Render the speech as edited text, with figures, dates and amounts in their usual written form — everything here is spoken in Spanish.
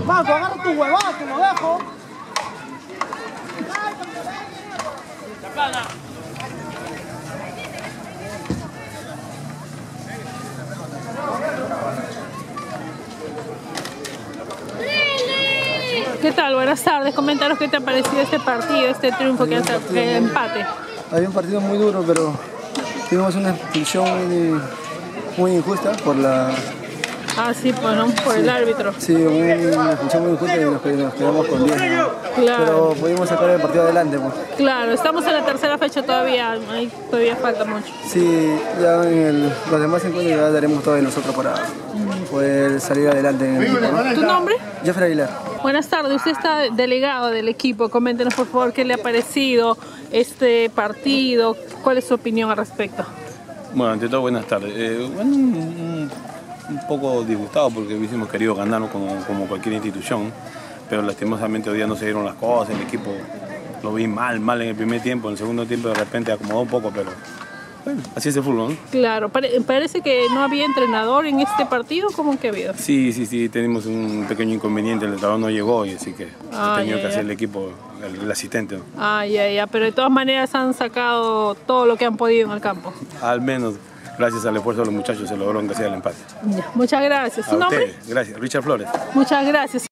Marco, agarra tu huevada, te lo dejo. ¿Qué tal? Buenas tardes. Coméntanos qué te ha parecido este partido, este triunfo que hace empate. Había un partido muy duro, pero tuvimos una expulsión muy injusta por la... Ah, sí, pues no, por el árbitro. Sí, una expulsión muy injusta y nos quedamos con 10. Claro. Pero pudimos sacar el partido adelante, pues. Claro, estamos en la tercera fecha todavía, ahí todavía falta mucho. Sí, ya en los demás encuentros ya daremos todo de nosotros para poder salir adelante en el equipo, ¿no? ¿Tu nombre? Jeffrey Aguilar. Buenas tardes, usted está delegado del equipo. Coméntenos por favor qué le ha parecido este partido, cuál es su opinión al respecto. Bueno, ante todo, buenas tardes. Un poco disgustado porque hubiésemos querido ganar como cualquier institución, pero lastimosamente hoy día no se dieron las cosas, el equipo lo vi mal en el primer tiempo, en el segundo tiempo de repente acomodó un poco, pero bueno, así es el fútbol, ¿no? Claro, parece que no había entrenador en este partido, ¿cómo que ha habido? Sí, tenemos un pequeño inconveniente, el entrenador no llegó y así que ha tenido que hacer el equipo, el asistente, ¿no? Ya, pero de todas maneras han sacado todo lo que han podido en el campo. Al menos, gracias al esfuerzo de los muchachos se logró que sea el empate. Ya, muchas gracias. ¿Su nombre? Ustedes, gracias. Richard Flores. Muchas gracias.